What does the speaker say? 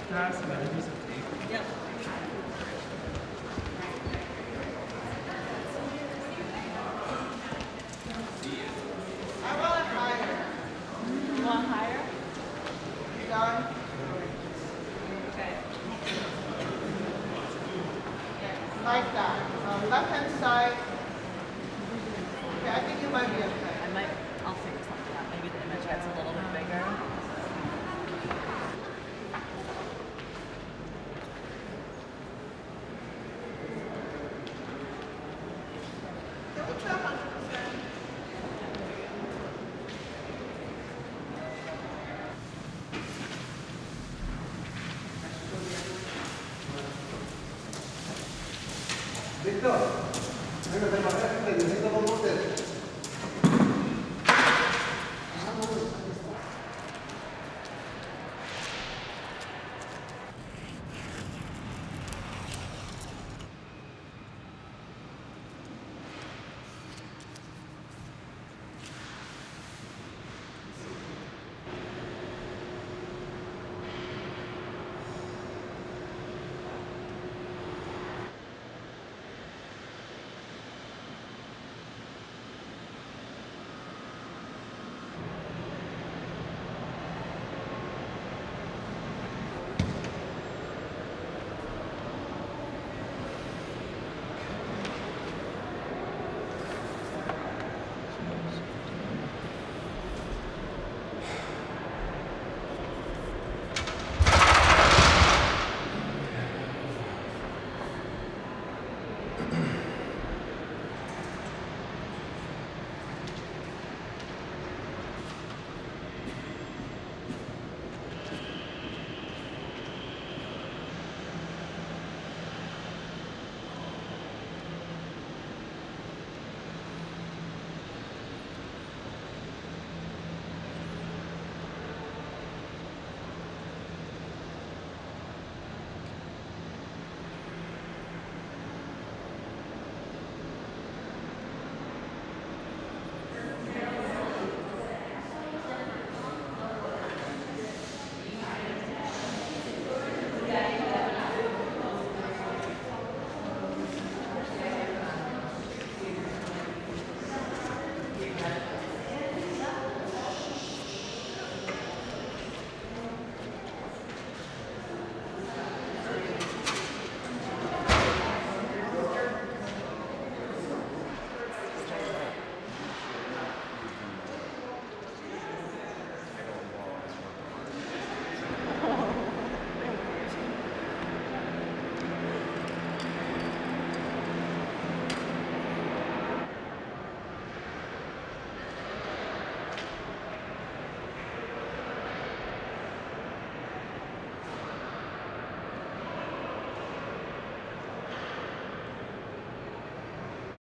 pass and then a piece of tape? Yep. I want it higher. You want higher? Done. Okay. Like that. Left hand side. Okay, I think you might be okay. I'll figure something out. Maybe the image gets a little bit bigger. Can we try 100%? Víctor, venga, te pasé, te necesito con usted.